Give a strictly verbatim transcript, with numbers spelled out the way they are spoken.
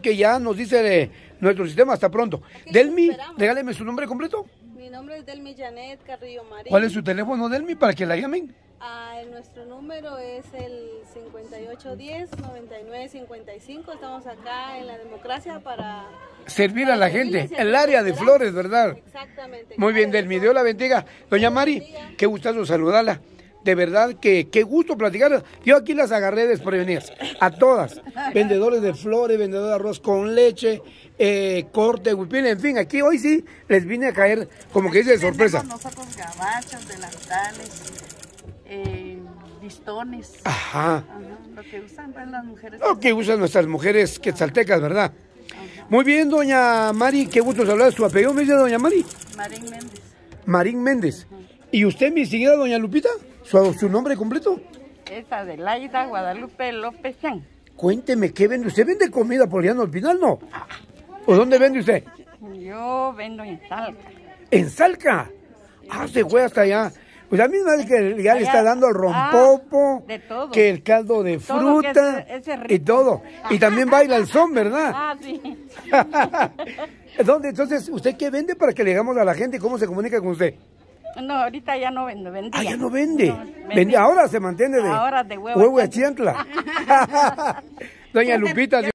que ya nos dice eh, nuestro sistema, hasta pronto. Aquí Delmi, esperamos. regáleme su nombre completo. Mi nombre es Delmi Janet Carrillo Marín. ¿Cuál es su teléfono, Delmi, para que la llamen? Ah, nuestro número es el cincuenta y ocho diez, noventa y nueve cincuenta y cinco. Estamos acá en la democracia para Servir a la gente, el área de Flores, ¿verdad? Exactamente. Muy bien, Delmi, Dios la bendiga. Doña Mari, qué gustazo saludarla. De verdad que qué gusto platicar. Yo aquí las agarré desprevenidas, a todas. Vendedores de flores, vendedores de arroz con leche, eh, corte, huipil, en fin, aquí hoy sí les vine a caer, como que dice, de sorpresa. Nosotros gabachos, delantales, eh, listones. Ajá. Ajá, lo que usan pues, las mujeres. Lo que usan nuestras mujeres quetzaltecas, ¿verdad? Muy bien, doña Mari, qué gusto saludar. ¿Su apellido me dice doña Mari? Marín Méndez. Marín Méndez. ¿Y usted, mi seguida, doña Lupita? ¿Su, su nombre completo? Es Adelaida Guadalupe López Chan. Cuénteme, ¿qué vende? ¿Usted vende comida por allá en Pinal, no? ¿O dónde vende usted? Yo vendo en Talca. ¿En Salca? Ah, se fue hasta allá. Pues la misma vez que ya le está dando el rompopo, ah, de todo. que el caldo de Todo que fruta ese- ese rico. y todo. Y también baila el son, ¿verdad? Ah, sí. ¿Dónde? Entonces, ¿usted qué vende para que le digamos a la gente cómo se comunica con usted? No, ahorita ya no vendo, vendía. Ah, ya no vende. No, vendía. Vende- ahora se mantiene de Ahora de huevo huevo a de chiantla. Doña Lupita.